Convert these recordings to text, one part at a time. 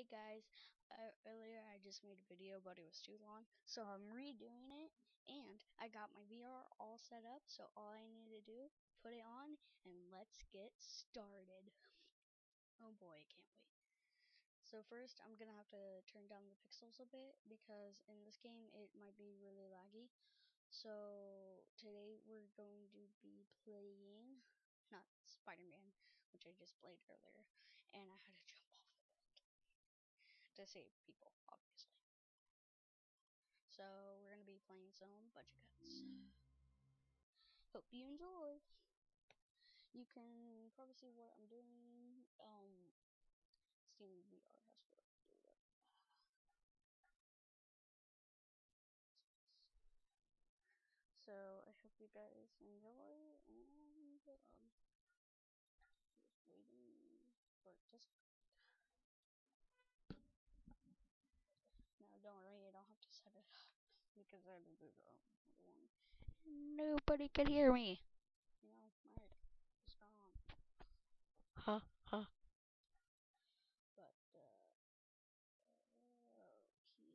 guys, earlier I just made a video but it was too long, so I'm redoing it, and I got my VR all set up, so all I need to do, put it on, and let's get started. Oh boy, I can't wait. So first I'm gonna have to turn down the pixels a bit because in this game it might be really laggy. So today we're going to be playing, not Spider-Man, which I just played earlier, and I had to jump off to save people, obviously. So we're gonna be playing some budget cuts. Hope you enjoy. You can probably see what I'm doing. Steam VR has to do that. So I hope you guys enjoy, and just waiting for it to start. Now don't worry, I don't have to set it up because I did the wrong one. Nobody can hear me. You know, my mic is gone. Huh? Huh? But okay.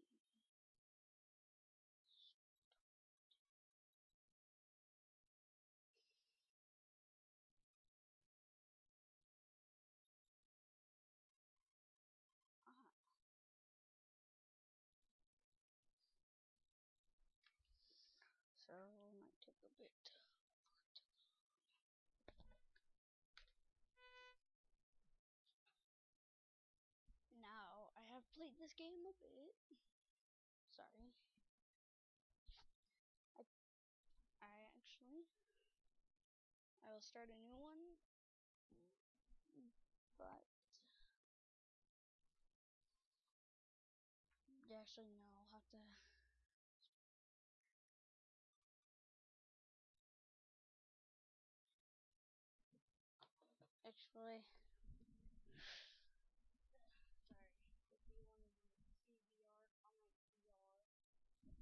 Ah, so it might take a bit. Now I have played this game a bit. Sorry. I will start a new one, but actually no, I'll have to. Actually, sorry. If you want to see VR, comment VR, and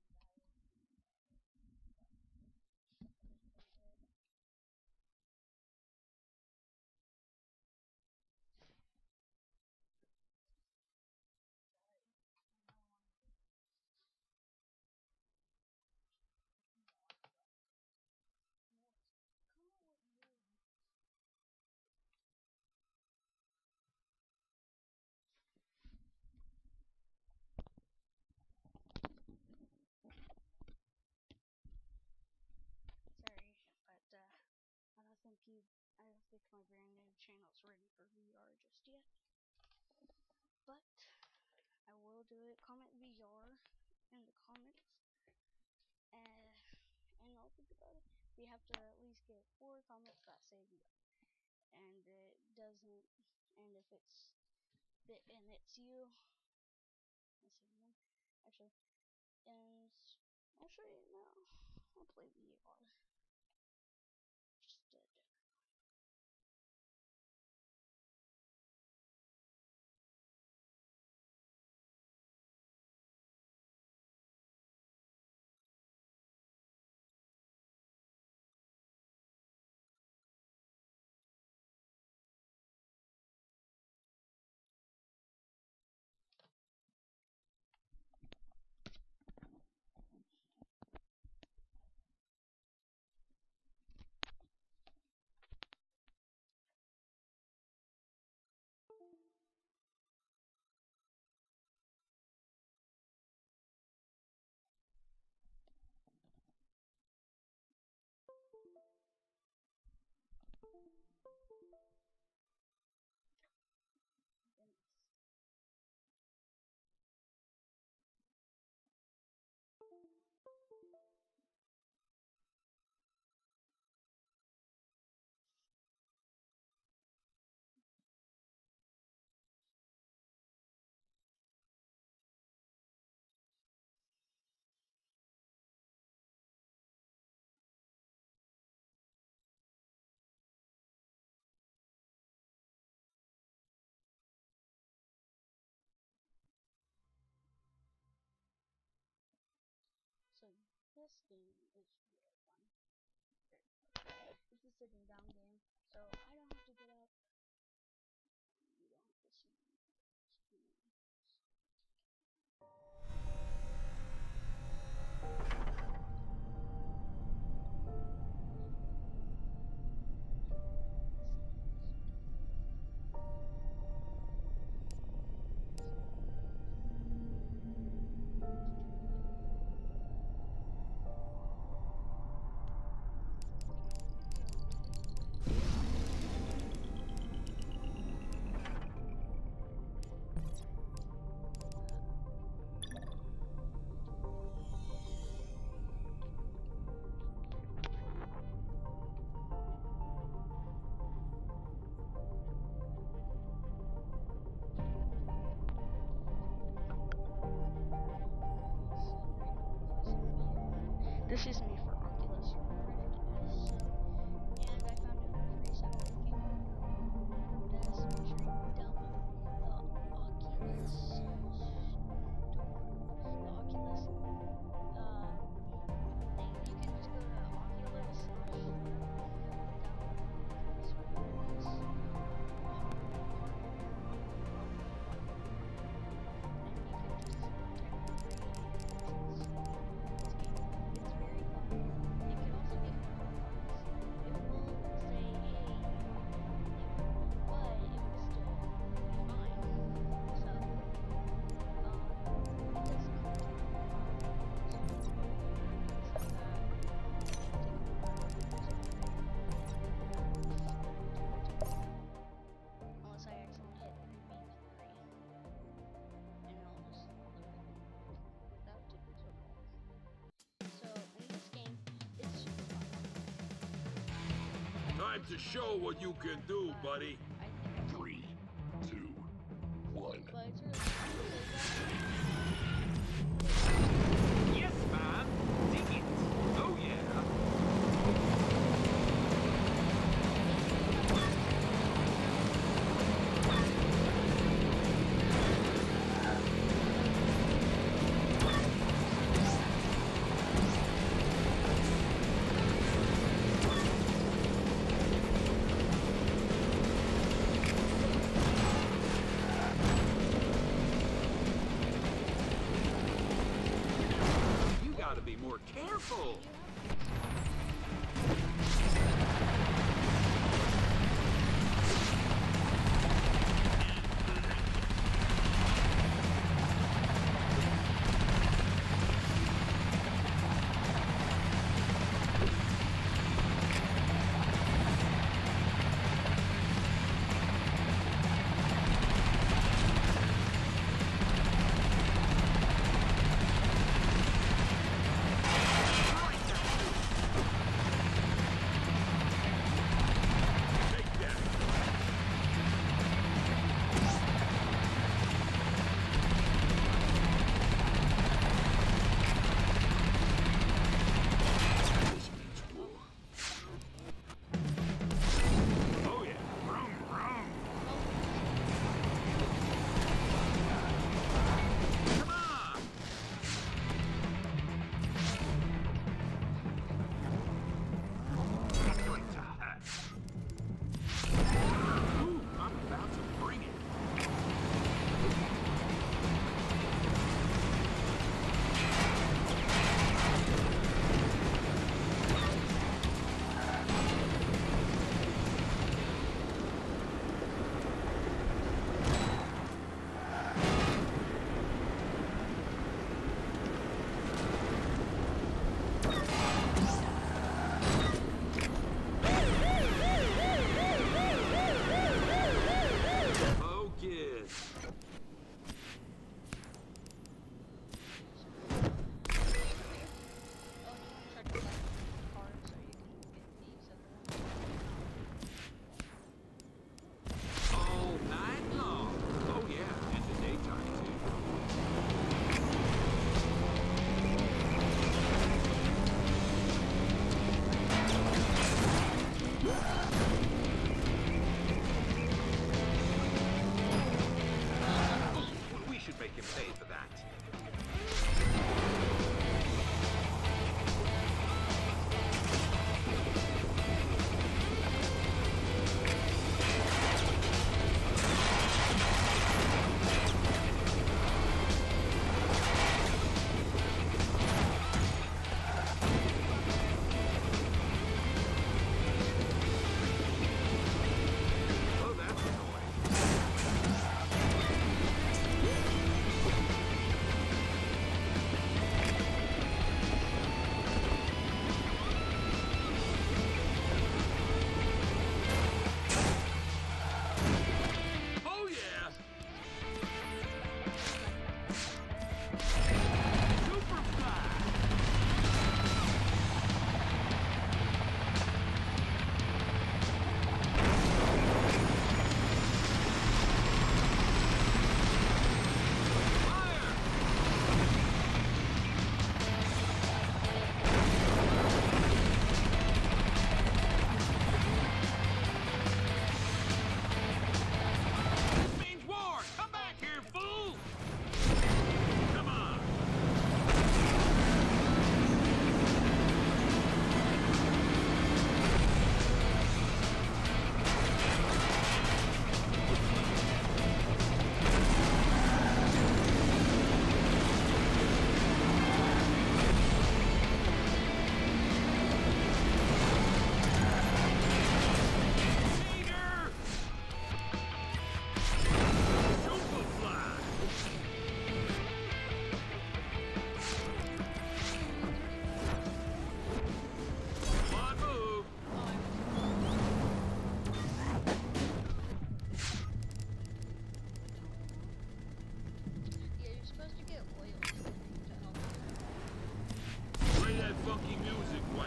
sorry, but I don't think my brand new channel's ready for VR just yet. But I will do it. Comment VR in the comments, and I'll think about it. We have to at least get 4 comments that say VR, and it doesn't. And if it's you, let's see one. Actually, and actually no, I'll play VR. Just so this game is really fun. It's a sitting down game, so I don't have to get up. You don't have to see me. This is me for Oculus Rift. And I found it for free, so if you guys make sure you download the Oculus store, the Oculus thing. You can just go to Oculus whatever, download Oculus whatever it is, hardware, and you can just type in free and it's very fun. It can also be hard parts. It will say, hey, you have a thing, but it will still be fine. So, it doesn't take unless I accidentally hit being free, and I'll just look without tutorial. So in this game, it's super fun. Time to show what you can do, buddy. I think 3, 2, 1. but it's really fun. Yes, man. Dig it. Oh, yeah. You gotta be more careful. Take that. This means war. Oh, yeah. Vroom, vroom. Come on. I'm going to hurt. Ooh, I'm about to bring it. Focus. Oh, and you want to try to collect cards so you can get these other ones. All night long. Oh, yeah. And the daytime, too.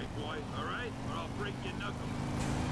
boy, all right? Or I'll break your knuckles.